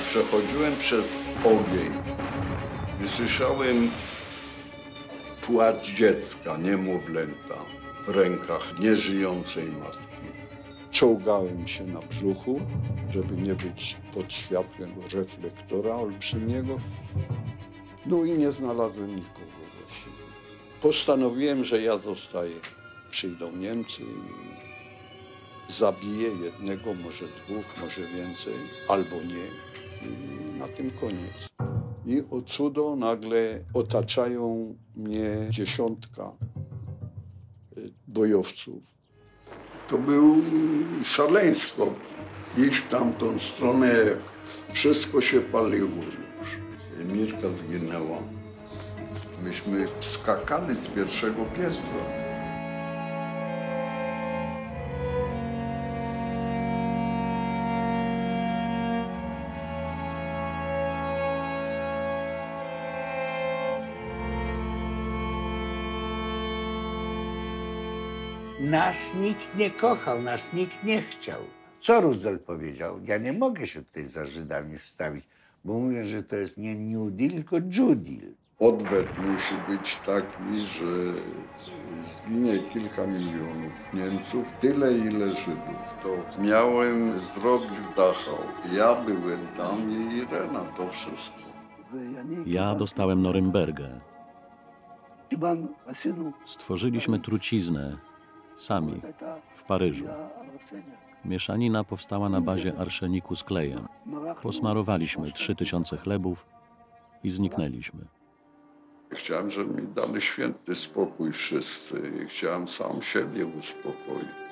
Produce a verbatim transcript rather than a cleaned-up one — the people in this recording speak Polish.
Przechodziłem przez ogień i słyszałem płacz dziecka, niemowlęta w rękach nieżyjącej matki. Czołgałem się na brzuchu, żeby nie być pod światłem reflektora olbrzymiego. No i nie znalazłem nikogo właściwie. Postanowiłem, że ja zostaję. Przyjdą Niemcy i zabiję jednego, może dwóch, może więcej, albo nie. I na tym koniec. I o cudo nagle otaczają mnie dziesiątka bojowców. To było szaleństwo. Iść w tamtą stronę, jak wszystko się paliło już. Mirka zginęła. Myśmy skakali z pierwszego piętra. Nas nikt nie kochał, nas nikt nie chciał. Co Roosevelt powiedział? Ja nie mogę się tutaj za Żydami wstawić, bo mówię, że to jest nie New Deal, tylko Jew Deal. Odwet musi być taki, że zginie kilka milionów Niemców, tyle ile Żydów. To miałem zrobić w Dachau. Ja byłem tam i Irena, to wszystko. Ja dostałem Norymbergę. Stworzyliśmy truciznę sami w Paryżu. Mieszanina powstała na bazie arszeniku z klejem. Posmarowaliśmy trzy tysiące chlebów i zniknęliśmy. Chciałem, żeby mi dali święty spokój wszyscy. Chciałem sam siebie uspokoić.